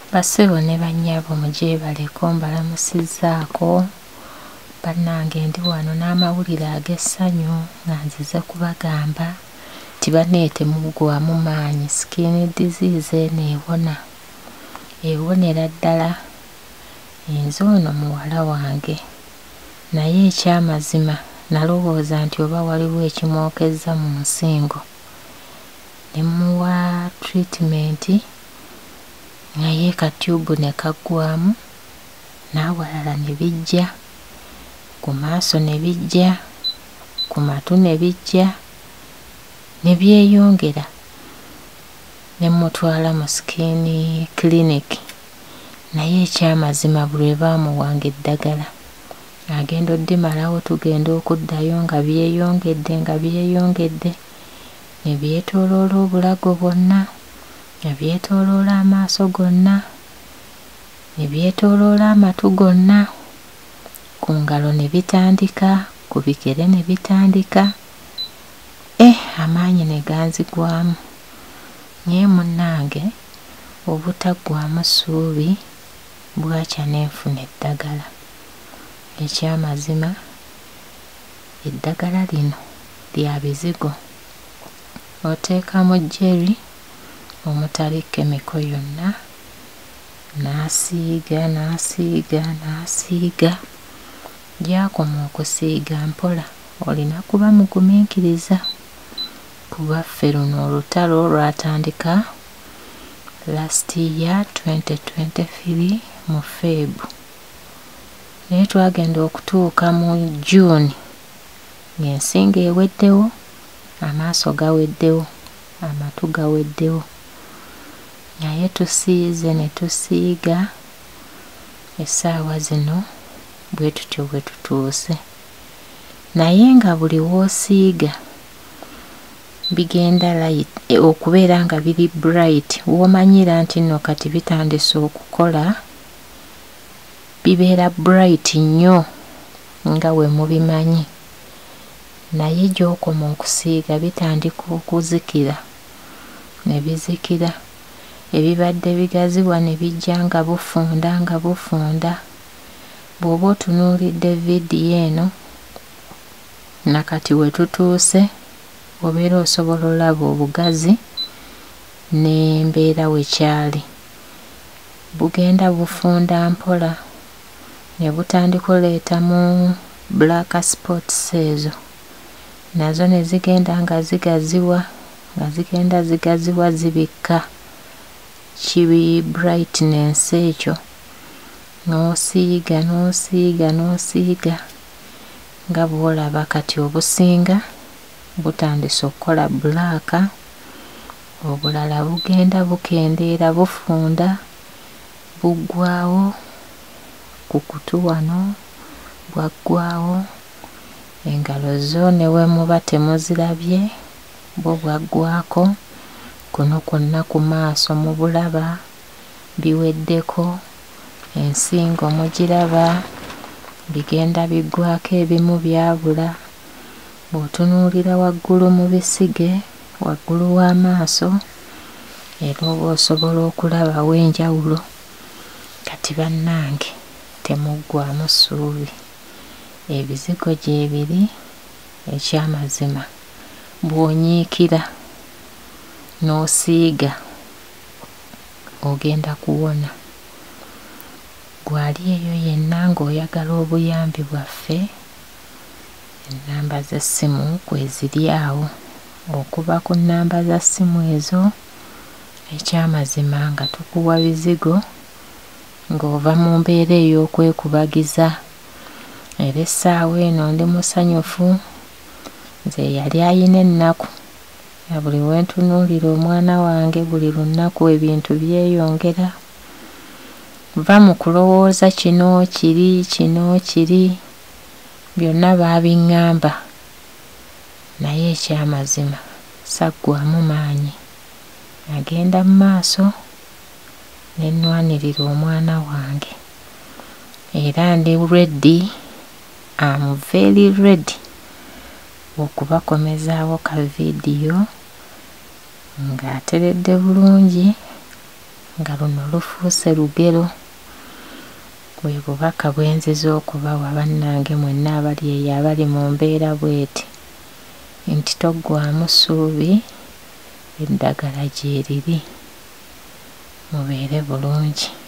Basebo ne bannyabo mujebaleko mbalamusizaako bannange ndi wano n'amawulire ag'essanyu nga nzize kubagamba tibaneete muggwamu maanyi skin disease eno ewonera ddala nze ono muwala wange naye ekyamazima nalowooza nti oba waliwo ekimwokezza mu nsingo ne muwa treatment naye katyubu ne kaggwamu n'awalala ne bijja ku maaso ne bijja ku matu ne bijja ne byeyongera ne mutwala mu skin clinic naye ekyamazima buli baamuwanga eddagala agenda oddimalawo tugenda okuddayo nga byeyongedde ne byetooloola obulago bwonna ne byetooloola amaaso gonna ne byetooloola amatu gonna ku ngalo ne bitandika ku bigere ne bitandika amaanyi ne ganzigwamu naye munnange obutaggwamu ssuubi bwakya nenfuna eddagala ekyamazima eddagala lino lya bizigo oteekamu jerry omutali kemiko yonna n'asiiga gyakoma okusiiga mpola olina kuba mugumiikiriza kuba ffe luno olutalo lwatandika last year 2023 mu Febu naye twagenda okutuuka mu June ng'ensinga eweddewo amaaso gaweddewo amatu gaweddewo naye tusiize ne tusiiga essaawa zino bwe tutyo bwe tutuuse naye nga buli woosiiga bigenda light okubeera nga biri bright womanyira nti nno kati bitandise okukola bibeera bright nnyo nga we mubimanyi naye gy'okoma okusiiga bitandika okuzikira ne bizikira ebibadde bigaziwa ne bijja nga bufunda bw'oba otunuulidde vidiyo eno nakati we tutuuse obeera osobola olaba obugazi n'embeera wekyali bugenda bufunda mpola ne butandika oleetamu black spots ezo nazo ne zigenda nga zigaziwa zibikka kibi brightness ekyo n'osiiga nga bw'olaba kati obusinga butandise okukola black obulala bugenda bukendeera bufunda buggwawo ku kutu wano bwaggwawo engalo zo ne we muba temuzirabye bo bwaggwako kuno kwonna ku maaso mu bulaba biweddeko ensingo mugiraba bigenda biggwako ebimu byabula bw'otunuulira waggulu mu bisige waggulu w'amaaso era oba osobola okulabawo enjawulo kati bannange temuggwamu ssuubi ebizigo gyebiri ekyamazima bw'onyiikira n'osiiga ogenda kuwona gwali eyo yenna ng'oyagala obuyambi bwaffe ennamba z'essimu kweziri awo okuba ku nnamba za ssimu ezo ekyamazima nga tukuwa bizigo ng'ova mu mbeera ey'okwekubagiza era essaawa eno ndi musanyufu nze yali ayina ennaku ya buli wentunuulira omwana wange buli lunaku ebintu byeyongera va mu kulowooza kino kiri byonna baabiŋŋamba naye ekyamazima saggwamu maanyi agenda mu maaso ne nnwanirira omwana wange era ndi ready I'm very ready okubakomezaawo ka vidiyo ng'ateredde bulungi nga luno lufuuse lugero. Bwe bubaka bwe nziza okubawa bannange mwenna abali eyo abali mu mbeera bw'eti, nti toggwamu ssuubi, eddagala gye liri. Mubeere bulungi.